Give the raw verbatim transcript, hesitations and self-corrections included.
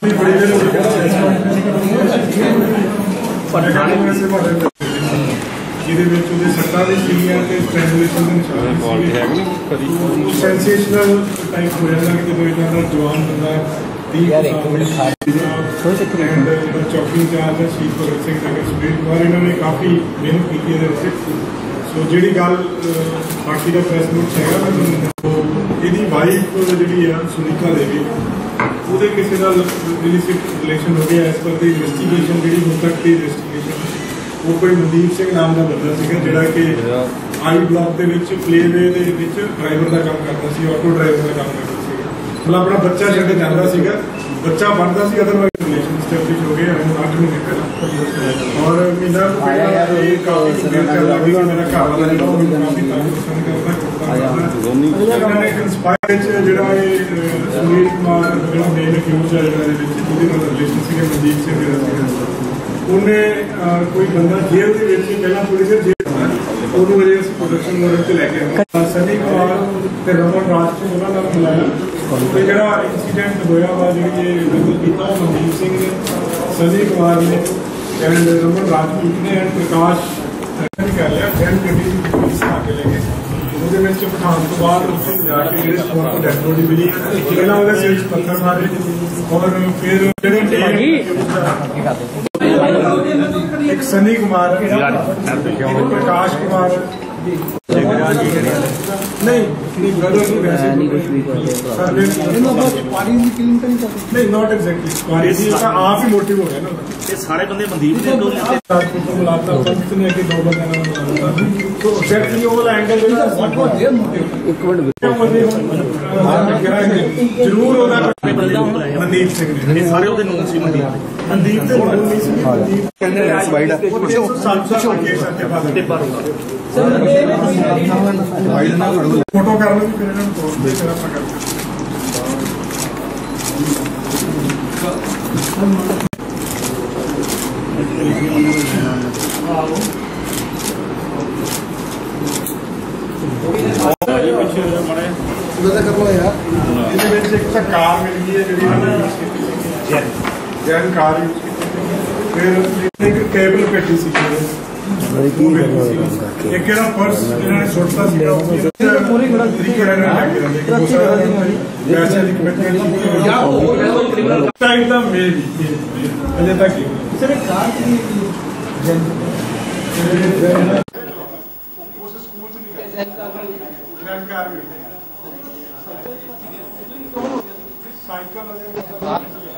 सट्टा भी strangulation sensational type हो जाता कि जो इतना जवान बंदा चौकी इंचार्ज है शहीद भगत सिंह नगर सुप्रीम और इन्होंने काफ़ी मेहनत की है। सो जी गल बाकी का प्रेस नोट है यदि वाइफ जी सुनीता देवी वो किसी का इलिसिट रिलेशन हो गया एज पर द इन्वेस्टिगेशन जी हो तक की इन्वेस्टिगेशन वो कोई मनदीप सिंह नाम का बंदा है जोड़ा कि आई ब्लॉक के प्लेवे ड्राइवर का काम करता सी ऑटो ड्राइवर का काम करता सी मतलब अपना बच्चा छड़ जाता सीगा बच्चा बनता सी अदरवाइज रिलेशन स्टैब्लिश हो गए हम आठ महीने पहला और महीना काफी मेरा घर वाला काफी पसंद करता जोड़ा सुनील कुमार जो मेन अक्यूज है रिलेशन से मनदीप सिंह उन्हें कोई बंदा जेल के पहला पुलिस जेल अजे प्रोडक्शन वारंट से लैके सनी कुमार रमन राज को उन्होंने बुलाया जो इंसीडेंट होया वा जी गल किया मनदीप सिंह ने सनी कुमार ने एंड रमन राजपूत ने एंड प्रकाश कर लिया जैन गड्डी पुलिस आके लेके पठान तो बाद जाके डेथ बॉडी मिली पहला वो सिर पत्थर मारे और फिर एक सनी कुमार प्रकाश कुमार नहीं ब्रदर नहीं नॉट एग्जैक्टली आप ही मोटिव हो गया ना सारे बंदे मनदीप ने दो बुलाता ने कि दो बंदे तो एग्जैक्टली वो एंगल एक मिनट जरूर होना मनदीप सिंह ने सारे ਉਹਦੇ ਨਾਮ ਸੀ मनदीप मनदीप ਦੇ ਨਾਮ ਨਹੀਂ ਸੀ मनदीप ਕਹਿੰਦੇ ਵਾਈਡ ਤੇ ਪਰ ਵਾਈਡ ਨਾ ਫੋਟੋ ਕਰ ਲਓ ਫਿਰ ਇਹਨਾਂ ਨੂੰ ਤੋੜ ਦੇ ਫਿਰ ਆਪਾਂ ਕਰਦੇ कार मिल गई है जी जैन कार यूज की फिर एक केबल पेटी सी एक पर्स इन्होंने सुटता अजे तक साइकिल